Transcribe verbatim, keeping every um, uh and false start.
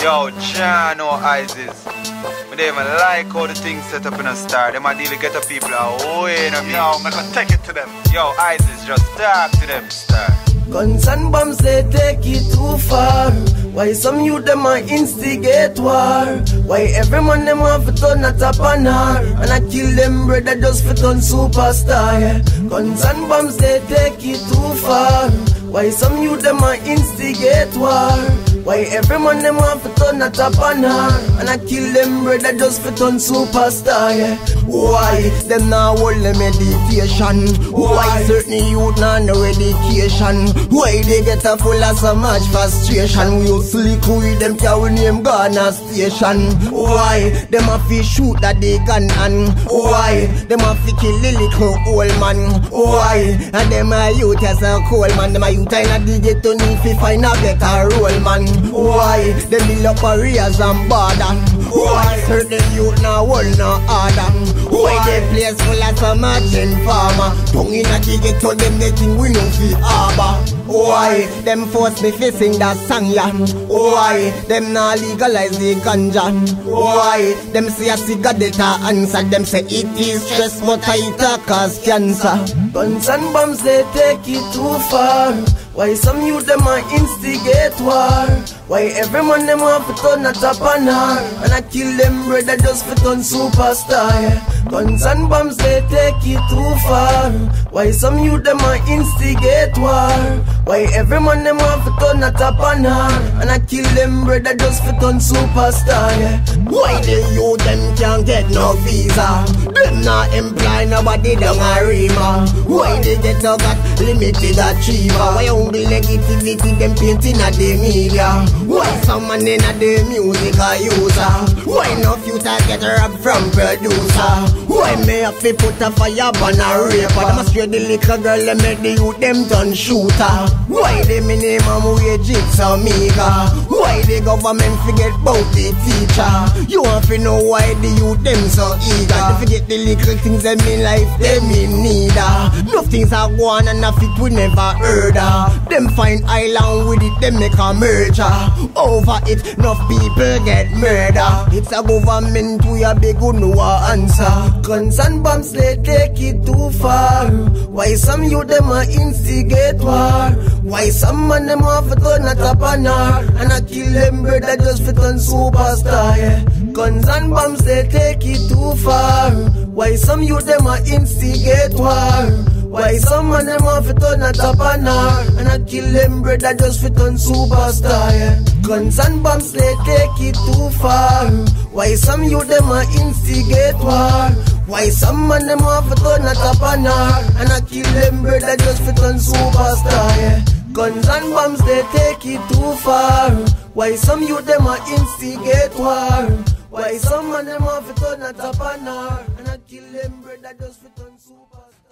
Yo, John or Izes. But they even like how the things set up in a star. They might even get the people away in a Yo, I'm gonna take it to them. Yo, Izes, just talk to them, star. Guns and bombs, they take it too far. Why some youth them a instigate war? Why every man them want to turn a top and her? And I kill them brother just for turn superstar, yeah. Guns and bombs, they take it too far. Why some youth them a instigate war? Why every man them want to turn a top and her? And I kill them brother just for turn superstar, yeah. Why them now hold them meditation? Why certain youth not no education? Why they get a full of so much frustration? We used to lick with them carry name Ghana station. Why them a fi shoot that they can and why them a fi kill the little old man? Why and them a youth as a cold man? Them a youth in a the ghetto need fi find a better role man. Why them build up areas and border? Why certain youth now hold no order? Why they place full of so much informer? Tongue in a the ghetto them they think we no fi harbor. Why them force me fi sing that song ya? Why them not legalize the ganja? Why them say a cigarette answer? Them say it is stress but it a cause cancer. Guns and bombs they take it too far. Why some youth them a instigate war? Why every man them want to turn a top and her? And I kill them brother just for turn superstar, yeah. Guns and bombs they take it too far. Why some youth them a instigate war? Why every man them want to turn a top and her? And I kill them brother just for turn superstar, yeah. Why the youth them can't get no visa? Them not employ nobody down a rima. Why they get a got limited achiever? Why only negativity them painting at the media? Why some man in a the music a user? Why no future get rap from producer? Why me have to put a fire on a raper? Them a straight the little girl them make the youth them turn shooter. Why they minimum wage it's a meager? Why the government forget about the teacher? You want to know why the youth them so eager? They forget the little things them in life them in need of. No things are going and nothing we never heard of. Them find island with it them make a merger. Over it enough people get murder. It's a government we a big no answer. Guns and bombs they take it too far. Why some youth them a instigate war? Why some man them want to turn a top and her? And I kill them brother just for turn superstar, yeah. Guns and bombs they take it too far. Why some youth them a instigate war? Why some man them want to turn a top and her? And I kill them brother just for turn superstar, yeah. Guns and bombs they take it too far. Why some youth them a instigate war? Why some man them want to turn a top and her? And I kill them brother just for turn superstar, yeah. Guns and bombs they take it too far. Why some youth them a instigate war? Why some man them want to turn a top and her? And I kill them brother just for turn superstar.